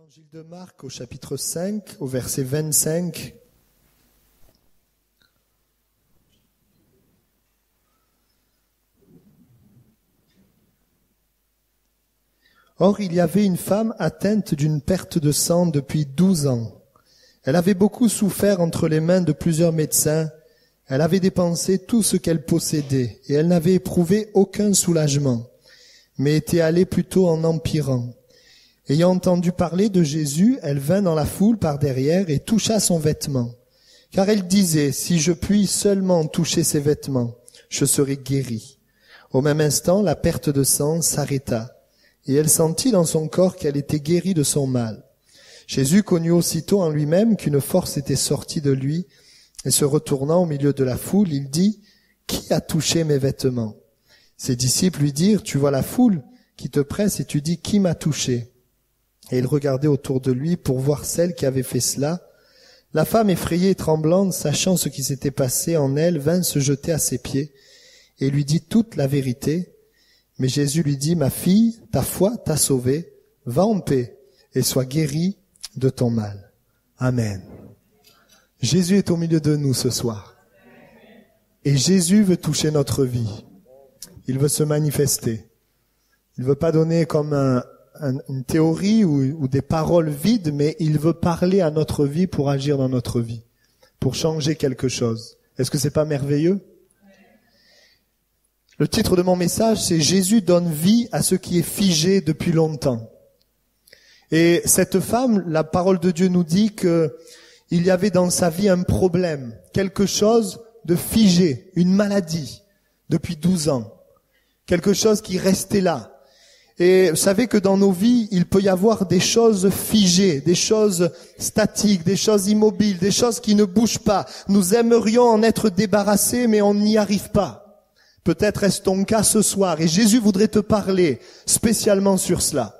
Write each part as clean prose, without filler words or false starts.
Évangile de Marc au chapitre 5, au verset 25. Or, il y avait une femme atteinte d'une perte de sang depuis 12 ans. Elle avait beaucoup souffert entre les mains de plusieurs médecins. Elle avait dépensé tout ce qu'elle possédait et elle n'avait éprouvé aucun soulagement, mais était allée plutôt en empirant. Ayant entendu parler de Jésus, elle vint dans la foule par derrière et toucha son vêtement. Car elle disait, si je puis seulement toucher ses vêtements, je serai guérie. Au même instant, la perte de sang s'arrêta et elle sentit dans son corps qu'elle était guérie de son mal. Jésus connut aussitôt en lui-même qu'une force était sortie de lui et se retournant au milieu de la foule, il dit, qui a touché mes vêtements? Ses disciples lui dirent, tu vois la foule qui te presse et tu dis, qui m'a touché? Et il regardait autour de lui pour voir celle qui avait fait cela. La femme, effrayée et tremblante, sachant ce qui s'était passé en elle, vint se jeter à ses pieds et lui dit toute la vérité. Mais Jésus lui dit, ma fille, ta foi t'a sauvée, va en paix et sois guérie de ton mal. Amen. Jésus est au milieu de nous ce soir. Et Jésus veut toucher notre vie. Il veut se manifester. Il veut pas donner comme une théorie ou des paroles vides, mais il veut parler à notre vie pour agir dans notre vie, pour changer quelque chose. Est-ce que c'est pas merveilleux? Le titre de mon message, c'est « Jésus donne vie à ce qui est figé depuis longtemps ». Et cette femme, la parole de Dieu nous dit que il y avait dans sa vie un problème, quelque chose de figé, une maladie depuis 12 ans, quelque chose qui restait là. Et vous savez que dans nos vies, il peut y avoir des choses figées, des choses statiques, des choses immobiles, des choses qui ne bougent pas. Nous aimerions en être débarrassés, mais on n'y arrive pas. Peut-être est-ce ton cas ce soir, et Jésus voudrait te parler spécialement sur cela.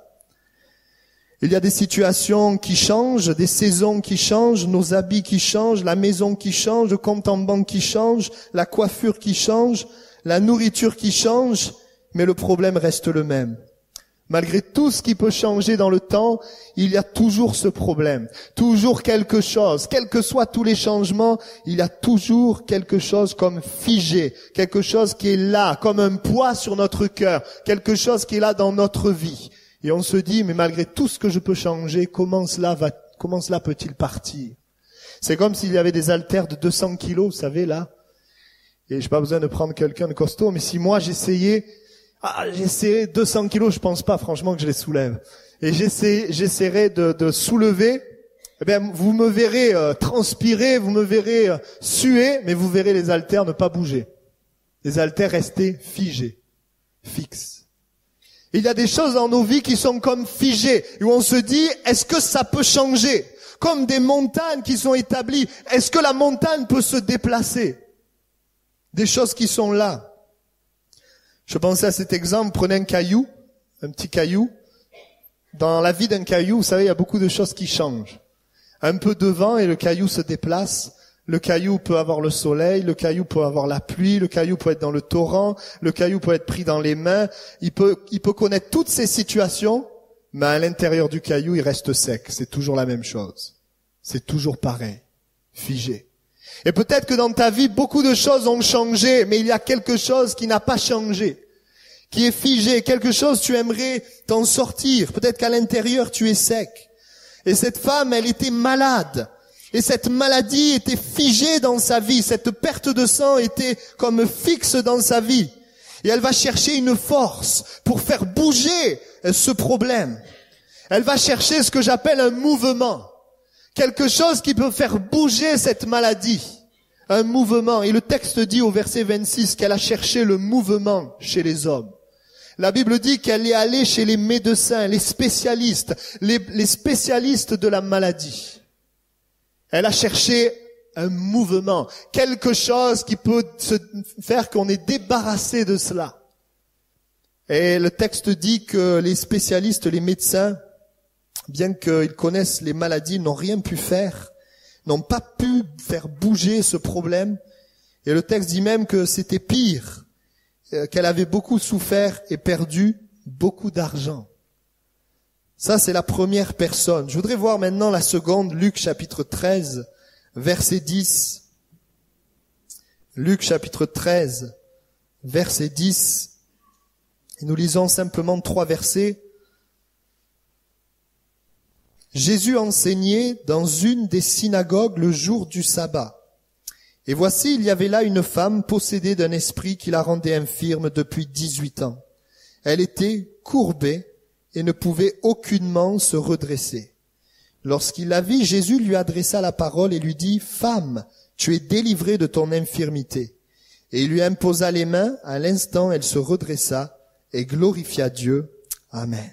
Il y a des situations qui changent, des saisons qui changent, nos habits qui changent, la maison qui change, le compte en banque qui change, la coiffure qui change, la nourriture qui change, mais le problème reste le même. Malgré tout ce qui peut changer dans le temps, il y a toujours ce problème, toujours quelque chose, quels que soient tous les changements, il y a toujours quelque chose comme figé, quelque chose qui est là, comme un poids sur notre cœur, quelque chose qui est là dans notre vie. Et on se dit, mais malgré tout ce que je peux changer, comment cela peut-il partir? C'est comme s'il y avait des haltères de 200 kilos, vous savez, là. Et j'ai pas besoin de prendre quelqu'un de costaud, mais si moi j'essayais 200 kilos, je pense pas franchement que je les soulève. Et j'essaierai de soulever, eh bien, vous me verrez transpirer, vous me verrez suer, mais vous verrez les haltères ne pas bouger. Les haltères rester figés, fixes. Il y a des choses dans nos vies qui sont comme figées, où on se dit, est-ce que ça peut changer? Comme des montagnes qui sont établies, est-ce que la montagne peut se déplacer? Des choses qui sont là. Je pensais à cet exemple, prenez un caillou, un petit caillou. Dans la vie d'un caillou, vous savez, il y a beaucoup de choses qui changent. Un peu de vent et le caillou se déplace. Le caillou peut avoir le soleil, le caillou peut avoir la pluie, le caillou peut être dans le torrent, le caillou peut être pris dans les mains. Il peut connaître toutes ces situations, mais à l'intérieur du caillou, il reste sec. C'est toujours la même chose. C'est toujours pareil, figé. Et peut-être que dans ta vie, beaucoup de choses ont changé, mais il y a quelque chose qui n'a pas changé, qui est figé, quelque chose tu aimerais t'en sortir. Peut-être qu'à l'intérieur, tu es sec. Et cette femme, elle était malade. Et cette maladie était figée dans sa vie. Cette perte de sang était comme fixe dans sa vie. Et elle va chercher une force pour faire bouger ce problème. Elle va chercher ce que j'appelle un mouvement. Quelque chose qui peut faire bouger cette maladie. Un mouvement. Et le texte dit au verset 26 qu'elle a cherché le mouvement chez les hommes. La Bible dit qu'elle est allée chez les médecins, les spécialistes, les spécialistes de la maladie. Elle a cherché un mouvement, quelque chose qui peut se faire qu'on est débarrassé de cela. Et le texte dit que les spécialistes, les médecins, bien qu'ils connaissent les maladies, n'ont rien pu faire, n'ont pas pu faire bouger ce problème. Et le texte dit même que c'était pire, qu'elle avait beaucoup souffert et perdu beaucoup d'argent. Ça, c'est la première personne. Je voudrais voir maintenant la seconde, Luc chapitre 13, verset 10. Luc chapitre 13, verset 10. Et nous lisons simplement 3 versets. Jésus enseignait dans une des synagogues le jour du sabbat. Et voici, il y avait là une femme possédée d'un esprit qui la rendait infirme depuis 18 ans. Elle était courbée et ne pouvait aucunement se redresser. Lorsqu'il la vit, Jésus lui adressa la parole et lui dit, « Femme, tu es délivrée de ton infirmité. » Et il lui imposa les mains. À l'instant, elle se redressa et glorifia Dieu. Amen.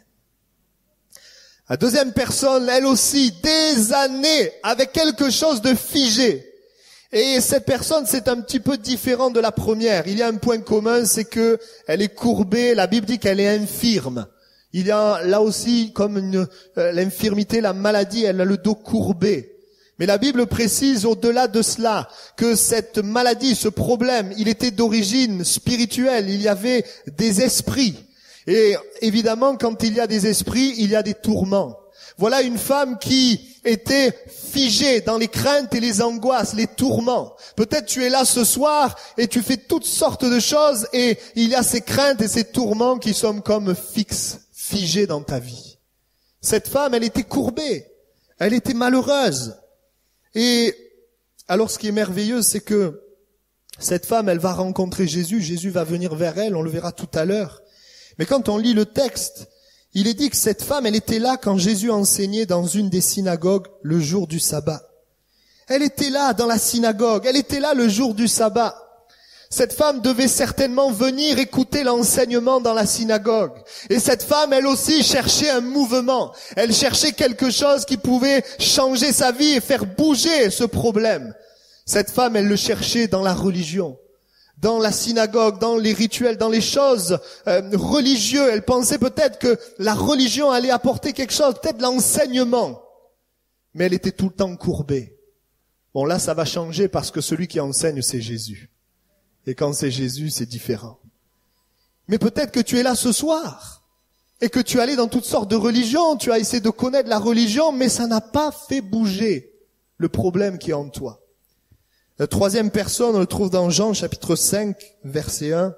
La deuxième personne, elle aussi, des années, avec quelque chose de figé. Et cette personne, c'est un petit peu différent de la première. Il y a un point commun, c'est que elle est courbée. La Bible dit qu'elle est infirme. Il y a là aussi, comme l'infirmité, la maladie, elle a le dos courbé. Mais la Bible précise au-delà de cela que cette maladie, ce problème, il était d'origine spirituelle. Il y avait des esprits. Et évidemment, quand il y a des esprits, il y a des tourments. Voilà une femme qui était figée dans les craintes et les angoisses, les tourments. Peut-être tu es là ce soir et tu fais toutes sortes de choses et il y a ces craintes et ces tourments qui sont comme fixes, figés dans ta vie. Cette femme, elle était courbée, elle était malheureuse. Et alors ce qui est merveilleux, c'est que cette femme, elle va rencontrer Jésus, Jésus va venir vers elle, on le verra tout à l'heure. Mais quand on lit le texte, il est dit que cette femme, elle était là quand Jésus enseignait dans une des synagogues le jour du sabbat. Elle était là dans la synagogue, elle était là le jour du sabbat. Cette femme devait certainement venir écouter l'enseignement dans la synagogue. Et cette femme, elle aussi, cherchait un mouvement. Elle cherchait quelque chose qui pouvait changer sa vie et faire bouger ce problème. Cette femme, elle le cherchait dans la religion, dans la synagogue, dans les rituels, dans les choses religieuses. Elle pensait peut-être que la religion allait apporter quelque chose, peut-être l'enseignement. Mais elle était tout le temps courbée. Bon, là, ça va changer parce que celui qui enseigne, c'est Jésus. Et quand c'est Jésus, c'est différent. Mais peut-être que tu es là ce soir et que tu es allé dans toutes sortes de religions, tu as essayé de connaître la religion, mais ça n'a pas fait bouger le problème qui est en toi. La troisième personne, on le trouve dans Jean chapitre 5, verset 1.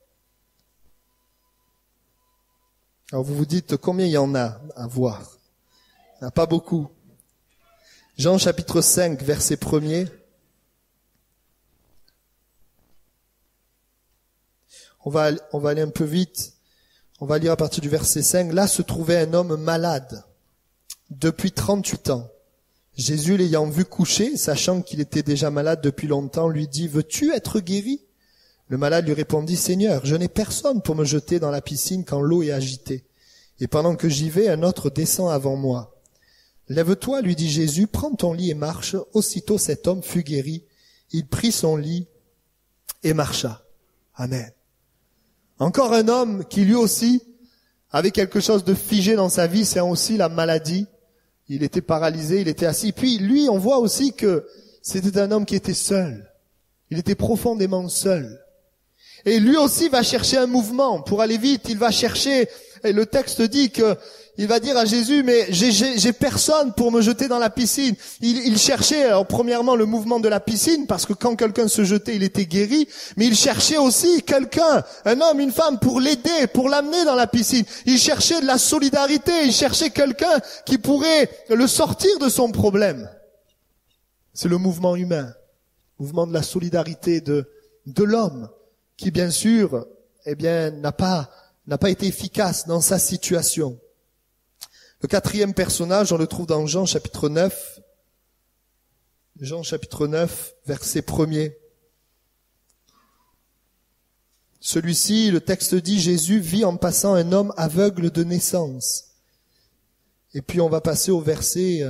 Alors vous vous dites, combien il y en a à voir? Il n'y en a pas beaucoup. Jean chapitre 5, verset 1er. On va aller un peu vite. On va lire à partir du verset 5. Là se trouvait un homme malade depuis 38 ans. Jésus, l'ayant vu coucher, sachant qu'il était déjà malade depuis longtemps, lui dit, « Veux-tu être guéri ?» Le malade lui répondit, « Seigneur, je n'ai personne pour me jeter dans la piscine quand l'eau est agitée. Et pendant que j'y vais, un autre descend avant moi. »« Lève-toi, lui dit Jésus, prends ton lit et marche. » Aussitôt cet homme fut guéri. Il prit son lit et marcha. Amen. Encore un homme qui lui aussi avait quelque chose de figé dans sa vie, c'est aussi la maladie. Il était paralysé, il était assis. Puis lui, on voit aussi que c'était un homme qui était seul. Il était profondément seul. Et lui aussi va chercher un mouvement. Pour aller vite, il va chercher, et le texte dit que il va dire à Jésus, mais j'ai personne pour me jeter dans la piscine. Il cherchait, alors premièrement, le mouvement de la piscine, parce que quand quelqu'un se jetait, il était guéri, mais il cherchait aussi quelqu'un, un homme, une femme, pour l'aider, pour l'amener dans la piscine. Il cherchait de la solidarité, il cherchait quelqu'un qui pourrait le sortir de son problème. C'est le mouvement humain, le mouvement de la solidarité de l'homme, qui bien sûr, n'a pas été efficace dans sa situation. Le quatrième personnage, on le trouve dans Jean chapitre 9. Jean chapitre 9, verset 1er. Celui-ci, le texte dit, Jésus vit en passant un homme aveugle de naissance. Et puis on va passer au verset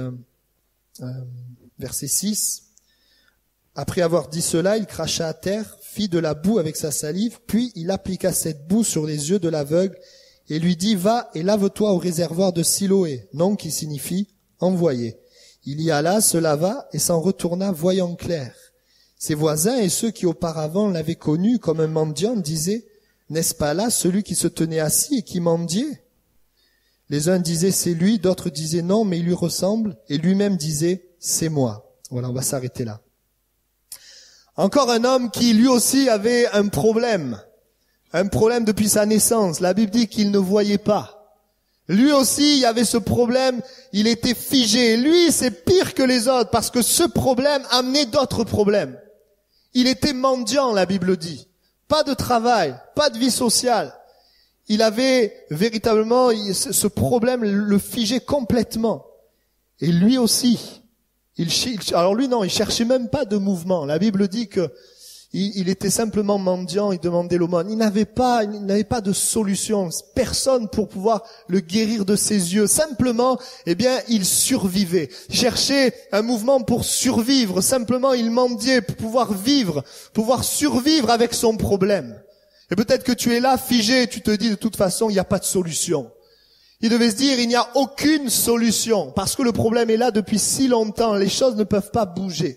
6. Après avoir dit cela, il cracha à terre, fit de la boue avec sa salive, puis il appliqua cette boue sur les yeux de l'aveugle, et lui dit, va et lave-toi au réservoir de Siloé, nom qui signifie envoyé. Il y alla, se lava et s'en retourna voyant clair. Ses voisins et ceux qui auparavant l'avaient connu comme un mendiant disaient, n'est-ce pas là celui qui se tenait assis et qui mendiait? Les uns disaient c'est lui, d'autres disaient non, mais il lui ressemble, et lui-même disait c'est moi. Voilà, on va s'arrêter là. Encore un homme qui lui aussi avait un problème depuis sa naissance. La Bible dit qu'il ne voyait pas. Lui aussi, il y avait ce problème, il était figé. Lui, c'est pire que les autres parce que ce problème amenait d'autres problèmes. Il était mendiant, la Bible dit. Pas de travail, pas de vie sociale. Il avait véritablement ce problème le figeait complètement. Et lui aussi, alors lui non, il cherchait même pas de mouvement. La Bible dit que il était simplement mendiant, il demandait l'aumône. Il n'avait pas de solution, personne pour pouvoir le guérir de ses yeux. Simplement, il survivait. Il cherchait un mouvement pour survivre. Simplement, il mendiait pour pouvoir vivre, pouvoir survivre avec son problème. Et peut-être que tu es là, figé, et tu te dis de toute façon, il n'y a pas de solution. Il devait se dire, il n'y a aucune solution, parce que le problème est là depuis si longtemps, les choses ne peuvent pas bouger.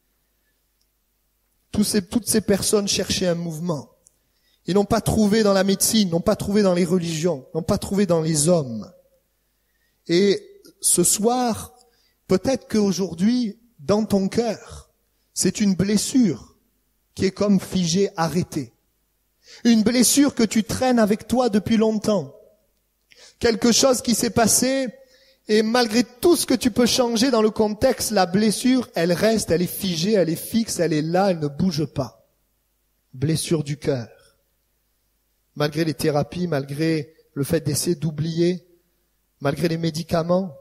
Toutes ces personnes cherchaient un mouvement. Ils n'ont pas trouvé dans la médecine, n'ont pas trouvé dans les religions, n'ont pas trouvé dans les hommes. Et ce soir, peut-être qu'aujourd'hui, dans ton cœur, c'est une blessure qui est comme figée, arrêtée. Une blessure que tu traînes avec toi depuis longtemps. Quelque chose qui s'est passé et malgré tout ce que tu peux changer dans le contexte, la blessure, elle reste, elle est figée, elle est fixe, elle est là, elle ne bouge pas. Blessure du cœur. Malgré les thérapies, malgré le fait d'essayer d'oublier, malgré les médicaments.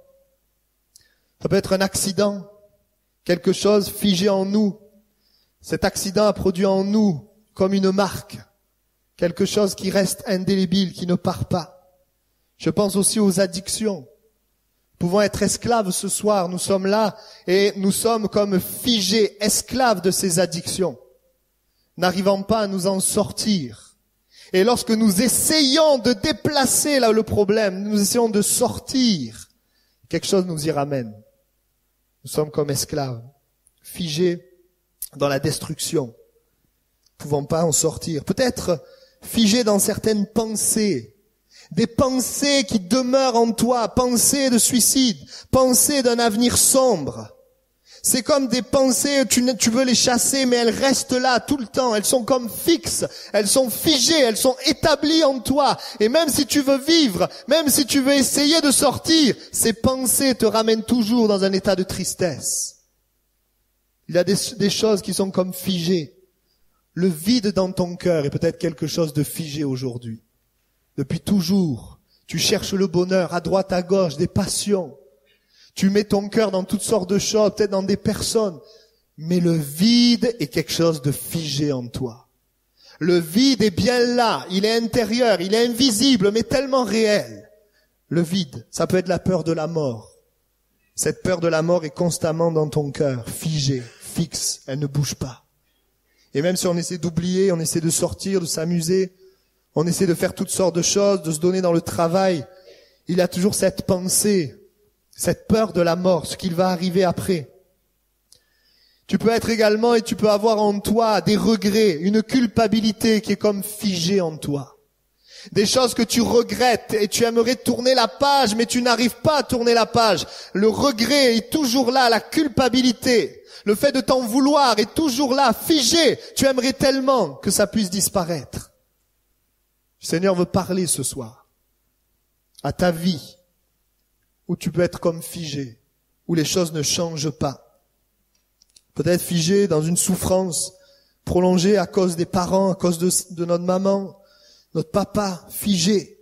Ça peut être un accident, quelque chose figé en nous. Cet accident a produit en nous comme une marque. Quelque chose qui reste indélébile, qui ne part pas. Je pense aussi aux addictions. Nous pouvons être esclaves ce soir, nous sommes là et nous sommes comme figés, esclaves de ces addictions, n'arrivant pas à nous en sortir. Et lorsque nous essayons de déplacer là le problème, nous essayons de sortir, quelque chose nous y ramène. Nous sommes comme esclaves, figés dans la destruction, ne pouvons pas en sortir. Peut-être figés dans certaines pensées, des pensées qui demeurent en toi, pensées de suicide, pensées d'un avenir sombre. C'est comme des pensées, tu veux les chasser, mais elles restent là tout le temps. Elles sont comme fixes, elles sont figées, elles sont établies en toi. Et même si tu veux vivre, même si tu veux essayer de sortir, ces pensées te ramènent toujours dans un état de tristesse. Il y a des choses qui sont comme figées. Le vide dans ton cœur est peut-être quelque chose de figé aujourd'hui. Depuis toujours, tu cherches le bonheur à droite, à gauche, des passions. Tu mets ton cœur dans toutes sortes de choses, peut-être dans des personnes. Mais le vide est quelque chose de figé en toi. Le vide est bien là, il est intérieur, il est invisible, mais tellement réel. Le vide, ça peut être la peur de la mort. Cette peur de la mort est constamment dans ton cœur, figée, fixe, elle ne bouge pas. Et même si on essaie d'oublier, on essaie de sortir, de s'amuser, on essaie de faire toutes sortes de choses, de se donner dans le travail, il y a toujours cette pensée, cette peur de la mort, ce qu'il va arriver après. Tu peux être également et tu peux avoir en toi des regrets, une culpabilité qui est comme figée en toi. Des choses que tu regrettes et tu aimerais tourner la page, mais tu n'arrives pas à tourner la page. Le regret est toujours là, la culpabilité. Le fait de t'en vouloir est toujours là, figé. Tu aimerais tellement que ça puisse disparaître. Le Seigneur veut parler ce soir à ta vie, où tu peux être comme figé, où les choses ne changent pas. Peut-être figé dans une souffrance prolongée à cause des parents, à cause de notre maman, notre papa, figé.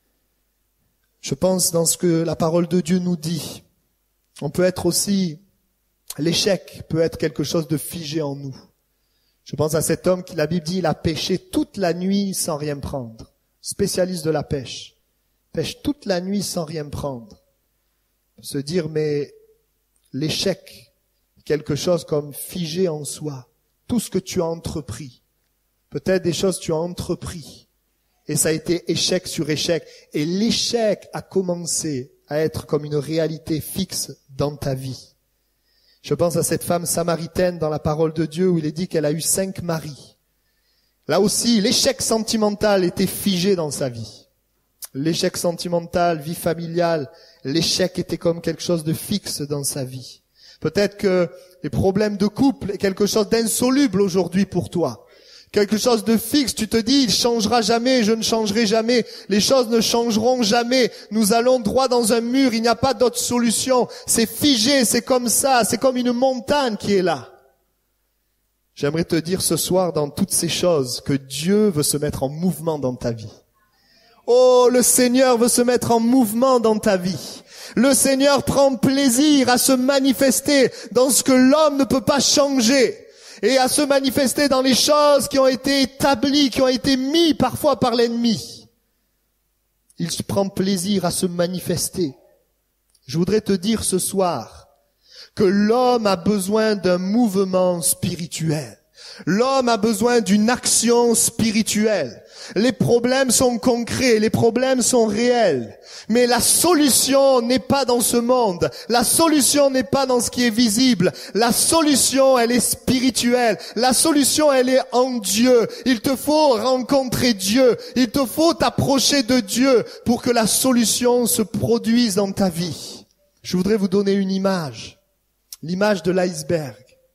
Je pense dans ce que la parole de Dieu nous dit. On peut être aussi, l'échec peut être quelque chose de figé en nous. Je pense à cet homme qui, la Bible dit, il a pêché toute la nuit sans rien prendre. Spécialiste de la pêche. Pêche toute la nuit sans rien prendre. Se dire, mais l'échec, quelque chose comme figé en soi. Tout ce que tu as entrepris. Peut-être des choses que tu as entrepris. Et ça a été échec sur échec. Et l'échec a commencé à être comme une réalité fixe dans ta vie. Je pense à cette femme samaritaine dans la parole de Dieu où il est dit qu'elle a eu 5 maris. Là aussi, l'échec sentimental était figé dans sa vie. l'échec sentimental, vie familiale, l'échec était comme quelque chose de fixe dans sa vie. Peut-être que les problèmes de couple est quelque chose d'insoluble aujourd'hui pour toi. Quelque chose de fixe, tu te dis, il changera jamais, je ne changerai jamais, les choses ne changeront jamais, nous allons droit dans un mur, il n'y a pas d'autre solution, c'est figé, c'est comme ça, c'est comme une montagne qui est là. J'aimerais te dire ce soir dans toutes ces choses que Dieu veut se mettre en mouvement dans ta vie. Oh, le Seigneur veut se mettre en mouvement dans ta vie. Le Seigneur prend plaisir à se manifester dans ce que l'homme ne peut pas changer et à se manifester dans les choses qui ont été établies, qui ont été mises parfois par l'ennemi. Il prend plaisir à se manifester. Je voudrais te dire ce soir que l'homme a besoin d'un mouvement spirituel. L'homme a besoin d'une action spirituelle. Les problèmes sont concrets, les problèmes sont réels. Mais la solution n'est pas dans ce monde. La solution n'est pas dans ce qui est visible. La solution, elle est spirituelle. La solution, elle est en Dieu. Il te faut rencontrer Dieu. Il te faut t'approcher de Dieu pour que la solution se produise dans ta vie. Je voudrais vous donner une image. L'image de l'iceberg.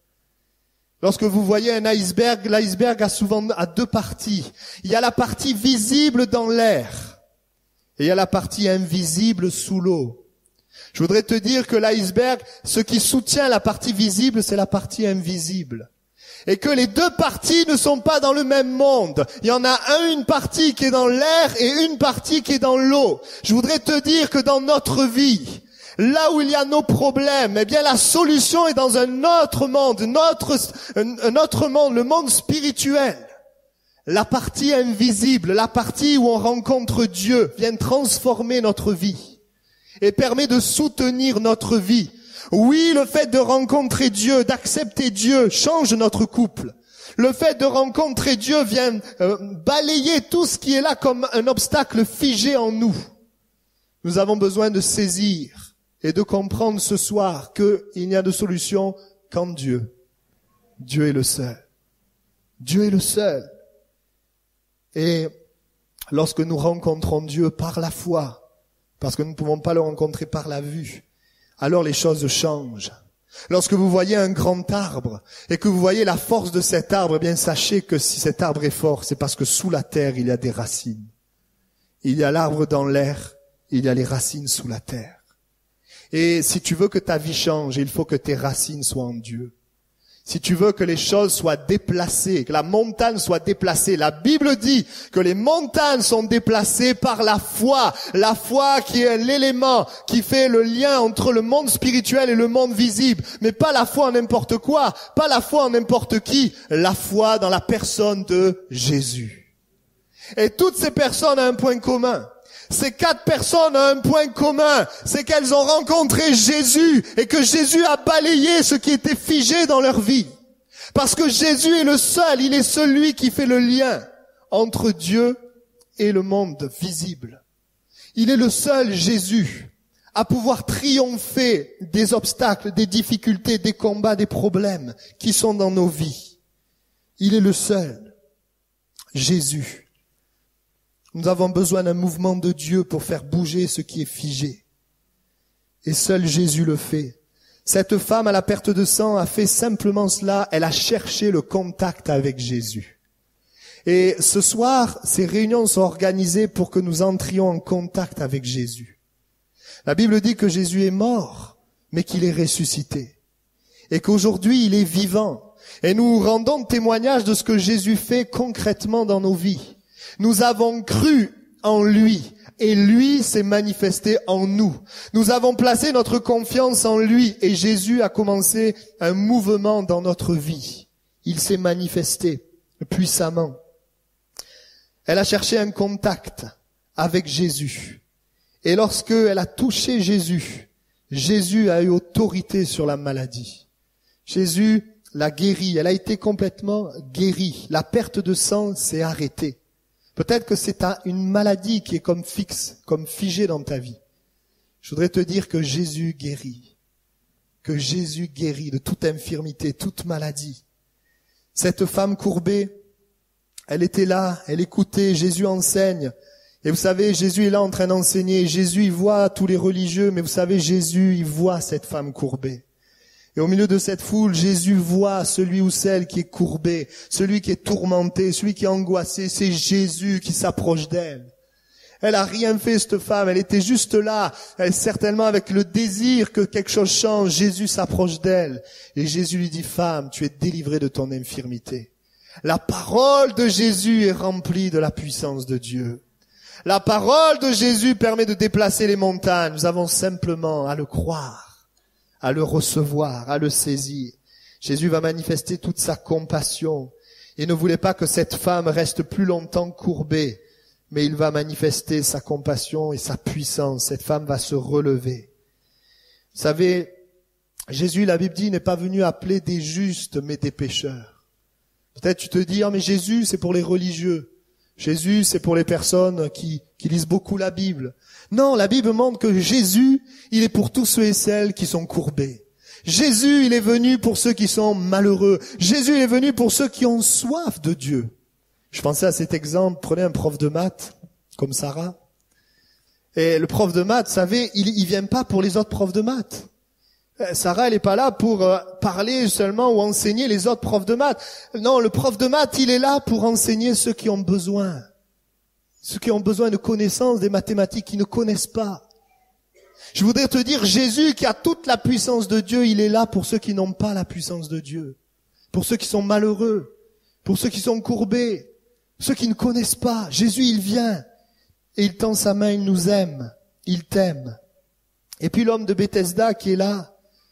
Lorsque vous voyez un iceberg, l'iceberg a souvent deux parties. Il y a la partie visible dans l'air et il y a la partie invisible sous l'eau. Je voudrais te dire que l'iceberg, ce qui soutient la partie visible, c'est la partie invisible. Et que les deux parties ne sont pas dans le même monde. Il y en a une partie qui est dans l'air et une partie qui est dans l'eau. Je voudrais te dire que dans notre vie, là où il y a nos problèmes, eh bien la solution est dans un autre monde, un autre monde, le monde spirituel. La partie invisible, la partie où on rencontre Dieu, vient transformer notre vie et permet de soutenir notre vie. Oui, le fait de rencontrer Dieu, d'accepter Dieu, change notre couple. Le fait de rencontrer Dieu vient balayer tout ce qui est là comme un obstacle figé en nous. Nous avons besoin de saisir et de comprendre ce soir qu'il n'y a de solution qu'en Dieu. Dieu est le seul. Dieu est le seul. Et lorsque nous rencontrons Dieu par la foi, parce que nous ne pouvons pas le rencontrer par la vue, alors les choses changent. Lorsque vous voyez un grand arbre et que vous voyez la force de cet arbre, eh bien sachez que si cet arbre est fort, c'est parce que sous la terre, il y a des racines. Il y a l'arbre dans l'air, il y a les racines sous la terre. Et si tu veux que ta vie change, il faut que tes racines soient en Dieu. Si tu veux que les choses soient déplacées, que la montagne soit déplacée, la Bible dit que les montagnes sont déplacées par la foi qui est l'élément qui fait le lien entre le monde spirituel et le monde visible. Mais pas la foi en n'importe quoi, pas la foi en n'importe qui, la foi dans la personne de Jésus. Et toutes ces personnes ont un point commun. Ces 4 personnes ont un point commun, c'est qu'elles ont rencontré Jésus et que Jésus a balayé ce qui était figé dans leur vie. Parce que Jésus est le seul, il est celui qui fait le lien entre Dieu et le monde visible. Il est le seul, Jésus, à pouvoir triompher des obstacles, des difficultés, des combats, des problèmes qui sont dans nos vies. Il est le seul, Jésus. Nous avons besoin d'un mouvement de Dieu pour faire bouger ce qui est figé. Et seul Jésus le fait. Cette femme à la perte de sang a fait simplement cela. Elle a cherché le contact avec Jésus. Et ce soir, ces réunions sont organisées pour que nous entrions en contact avec Jésus. La Bible dit que Jésus est mort, mais qu'il est ressuscité. Et qu'aujourd'hui, il est vivant. Et nous rendons témoignage de ce que Jésus fait concrètement dans nos vies. Nous avons cru en lui et lui s'est manifesté en nous. Nous avons placé notre confiance en lui et Jésus a commencé un mouvement dans notre vie. Il s'est manifesté puissamment. Elle a cherché un contact avec Jésus. Et lorsque elle a touché Jésus, Jésus a eu autorité sur la maladie. Jésus l'a guérie. Elle a été complètement guérie. La perte de sang s'est arrêtée. Peut-être que c'est une maladie qui est comme fixe, comme figée dans ta vie. Je voudrais te dire que Jésus guérit. Que Jésus guérit de toute infirmité, toute maladie. Cette femme courbée, elle était là, elle écoutait, Jésus enseigne. Et vous savez, Jésus est là en train d'enseigner. Jésus, il voit tous les religieux, mais vous savez, Jésus, il voit cette femme courbée. Et au milieu de cette foule, Jésus voit celui ou celle qui est courbé, celui qui est tourmenté, celui qui est angoissé. C'est Jésus qui s'approche d'elle. Elle a rien fait, cette femme. Elle était juste là, elle, certainement avec le désir que quelque chose change. Jésus s'approche d'elle. Et Jésus lui dit, femme, tu es délivrée de ton infirmité. La parole de Jésus est remplie de la puissance de Dieu. La parole de Jésus permet de déplacer les montagnes. Nous avons simplement à le croire, à le recevoir, à le saisir. Jésus va manifester toute sa compassion. Il ne voulait pas que cette femme reste plus longtemps courbée, mais il va manifester sa compassion et sa puissance. Cette femme va se relever. Vous savez, Jésus, la Bible dit, n'est pas venu appeler des justes, mais des pécheurs. Peut-être tu te dis, oh mais Jésus, c'est pour les religieux. Jésus, c'est pour les personnes qui lisent beaucoup la Bible. Non, la Bible montre que Jésus, il est pour tous ceux et celles qui sont courbés. Jésus, il est venu pour ceux qui sont malheureux. Jésus, il est venu pour ceux qui ont soif de Dieu. Je pensais à cet exemple, prenez un prof de maths, comme Sarah. Et le prof de maths, vous savez, il vient pas pour les autres profs de maths. Sarah, elle est pas là pour parler seulement ou enseigner les autres profs de maths. Non, le prof de maths, il est là pour enseigner ceux qui ont besoin. Ceux qui ont besoin de connaissances des mathématiques, qui ne connaissent pas. Je voudrais te dire, Jésus, qui a toute la puissance de Dieu, il est là pour ceux qui n'ont pas la puissance de Dieu. Pour ceux qui sont malheureux. Pour ceux qui sont courbés. Ceux qui ne connaissent pas. Jésus, il vient. Et il tend sa main, il nous aime. Il t'aime. Et puis l'homme de Bethesda qui est là.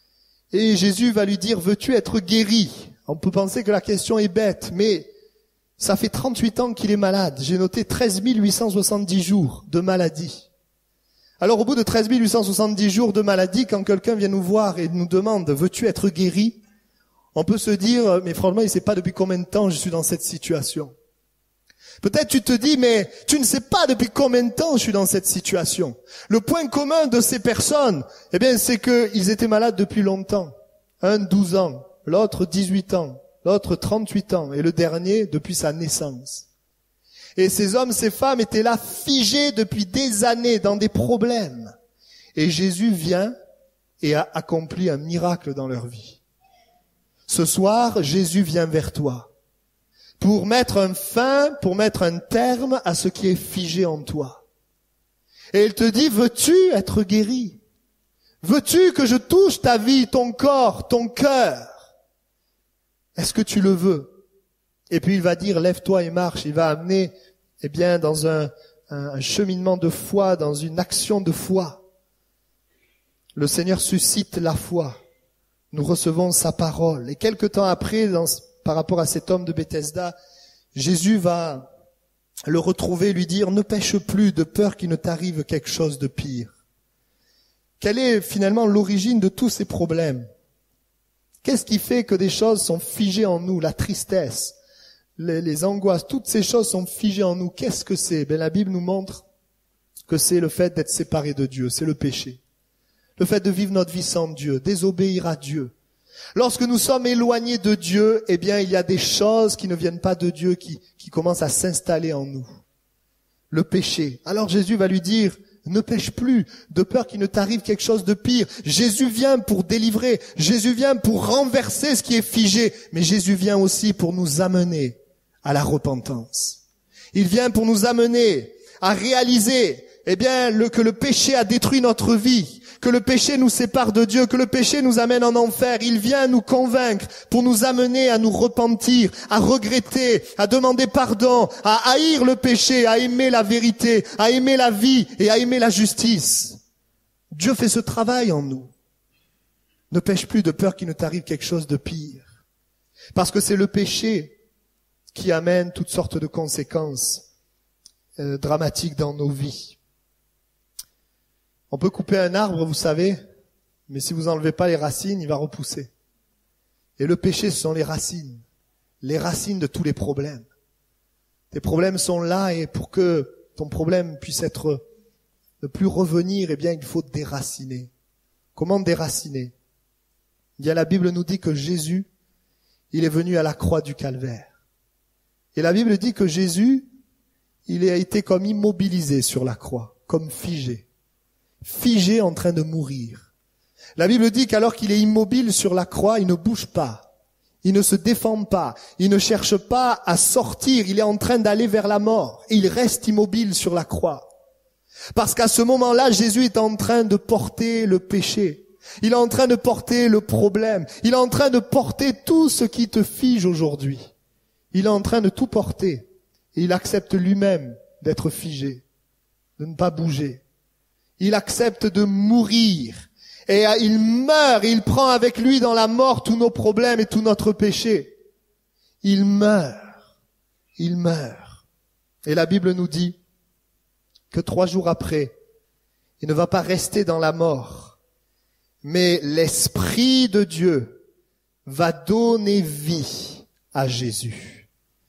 Et Jésus va lui dire, veux-tu être guéri? On peut penser que la question est bête, mais ça fait 38 ans qu'il est malade. J'ai noté 13 870 jours de maladie. Alors au bout de 13 870 jours de maladie, quand quelqu'un vient nous voir et nous demande, veux-tu être guéri? On peut se dire, mais franchement, il ne sait pas depuis combien de temps je suis dans cette situation. Peut-être tu te dis, mais tu ne sais pas depuis combien de temps je suis dans cette situation. Le point commun de ces personnes, eh bien, c'est qu'ils étaient malades depuis longtemps. Un, 12 ans, l'autre 18 ans, l'autre 38 ans, et le dernier depuis sa naissance. Et ces hommes, ces femmes étaient là figés depuis des années dans des problèmes. Et Jésus vient et a accompli un miracle dans leur vie. Ce soir, Jésus vient vers toi. Pour mettre un terme à ce qui est figé en toi. Et il te dit, veux-tu être guéri? Veux-tu que je touche ta vie, ton corps, ton cœur? Est-ce que tu le veux? Et puis il va dire, lève-toi et marche. Il va amener, eh bien, dans un cheminement de foi, dans une action de foi. Le Seigneur suscite la foi. Nous recevons sa parole. Et quelque temps après, par rapport à cet homme de Bethesda, Jésus va le retrouver et lui dire, ne pêche plus de peur qu'il ne t'arrive quelque chose de pire. Quelle est finalement l'origine de tous ces problèmes? Qu'est-ce qui fait que des choses sont figées en nous? La tristesse, les angoisses, toutes ces choses sont figées en nous. Qu'est-ce que c'est? La Bible nous montre que c'est le fait d'être séparé de Dieu, c'est le péché. Le fait de vivre notre vie sans Dieu, désobéir à Dieu. Lorsque nous sommes éloignés de Dieu, eh bien, il y a des choses qui ne viennent pas de Dieu, qui commencent à s'installer en nous. Le péché. Alors Jésus va lui dire, ne pêche plus, de peur qu'il ne t'arrive quelque chose de pire. Jésus vient pour délivrer. Jésus vient pour renverser ce qui est figé. Mais Jésus vient aussi pour nous amener à la repentance. Il vient pour nous amener à réaliser, eh bien, que le péché a détruit notre vie. Que le péché nous sépare de Dieu, que le péché nous amène en enfer. Il vient nous convaincre pour nous amener à nous repentir, à regretter, à demander pardon, à haïr le péché, à aimer la vérité, à aimer la vie et à aimer la justice. Dieu fait ce travail en nous. Ne pêche plus de peur qu'il ne t'arrive quelque chose de pire. Parce que c'est le péché qui amène toutes sortes de conséquences dramatiques dans nos vies. On peut couper un arbre, vous savez, mais si vous enlevez pas les racines, il va repousser. Et le péché, ce sont les racines de tous les problèmes. Tes problèmes sont là et pour que ton problème puisse ne plus revenir, eh bien, il faut déraciner. Comment déraciner? Bien, la Bible nous dit que Jésus, il est venu à la croix du Calvaire. Et la Bible dit que Jésus, il a été comme immobilisé sur la croix, comme figé. Figé en train de mourir. La Bible dit qu'alors qu'il est immobile sur la croix, il ne bouge pas. Il ne se défend pas. Il ne cherche pas à sortir. Il est en train d'aller vers la mort. Et il reste immobile sur la croix. Parce qu'à ce moment-là, Jésus est en train de porter le péché. Il est en train de porter le problème. Il est en train de porter tout ce qui te fige aujourd'hui. Il est en train de tout porter. Et il accepte lui-même d'être figé, de ne pas bouger. Il accepte de mourir. Et il meurt, et il prend avec lui dans la mort tous nos problèmes et tout notre péché. Il meurt. Il meurt. Et la Bible nous dit que 3 jours après, il ne va pas rester dans la mort, mais l'Esprit de Dieu va donner vie à Jésus.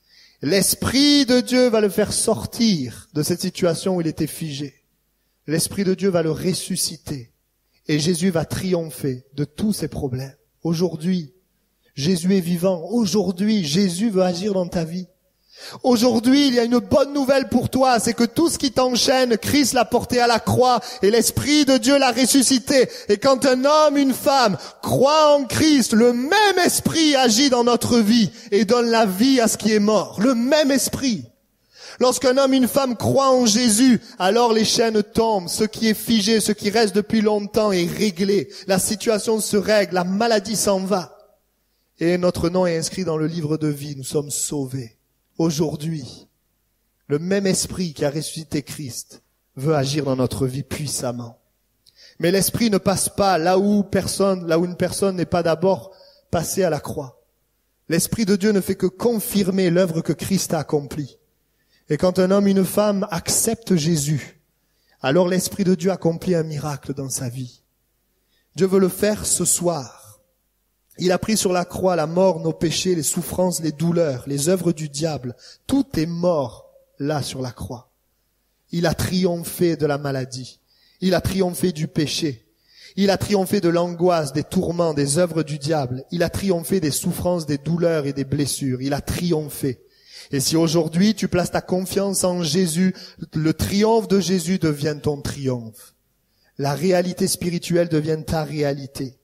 L'Esprit de Dieu va le faire sortir de cette situation où il était figé. L'Esprit de Dieu va le ressusciter. Et Jésus va triompher de tous ses problèmes. Aujourd'hui, Jésus est vivant. Aujourd'hui, Jésus veut agir dans ta vie. Aujourd'hui, il y a une bonne nouvelle pour toi, c'est que tout ce qui t'enchaîne, Christ l'a porté à la croix et l'Esprit de Dieu l'a ressuscité. Et quand un homme, une femme croit en Christ, le même Esprit agit dans notre vie et donne la vie à ce qui est mort. Le même Esprit. Lorsqu'un homme, une femme croit en Jésus, alors les chaînes tombent, ce qui est figé, ce qui reste depuis longtemps est réglé. La situation se règle, la maladie s'en va. Et notre nom est inscrit dans le livre de vie, nous sommes sauvés. Aujourd'hui, le même Esprit qui a ressuscité Christ veut agir dans notre vie puissamment. Mais l'Esprit ne passe pas là où une personne n'est pas d'abord passée à la croix. L'Esprit de Dieu ne fait que confirmer l'œuvre que Christ a accomplie. Et quand un homme, une femme accepte Jésus, alors l'Esprit de Dieu accomplit un miracle dans sa vie. Dieu veut le faire ce soir. Il a pris sur la croix la mort, nos péchés, les souffrances, les douleurs, les œuvres du diable. Tout est mort là sur la croix. Il a triomphé de la maladie. Il a triomphé du péché. Il a triomphé de l'angoisse, des tourments, des œuvres du diable. Il a triomphé des souffrances, des douleurs et des blessures. Il a triomphé. Et si aujourd'hui tu places ta confiance en Jésus, le triomphe de Jésus devient ton triomphe. La réalité spirituelle devient ta réalité.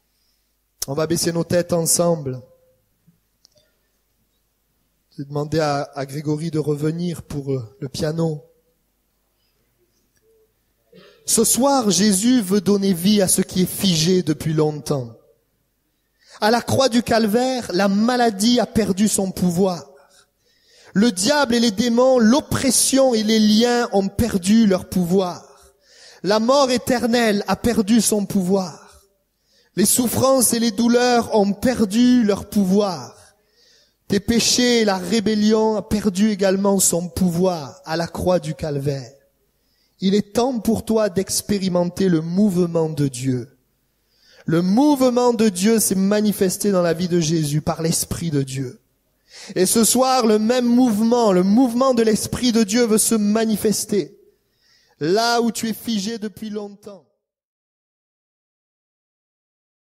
On va baisser nos têtes ensemble. J'ai demandé à Grégory de revenir pour le piano. Ce soir, Jésus veut donner vie à ce qui est figé depuis longtemps. À la croix du Calvaire, la maladie a perdu son pouvoir. Le diable et les démons, l'oppression et les liens ont perdu leur pouvoir. La mort éternelle a perdu son pouvoir. Les souffrances et les douleurs ont perdu leur pouvoir. Tes péchés et la rébellion ont perdu également son pouvoir à la croix du Calvaire. Il est temps pour toi d'expérimenter le mouvement de Dieu. Le mouvement de Dieu s'est manifesté dans la vie de Jésus par l'Esprit de Dieu. Et ce soir, le même mouvement, le mouvement de l'Esprit de Dieu veut se manifester là où tu es figé depuis longtemps.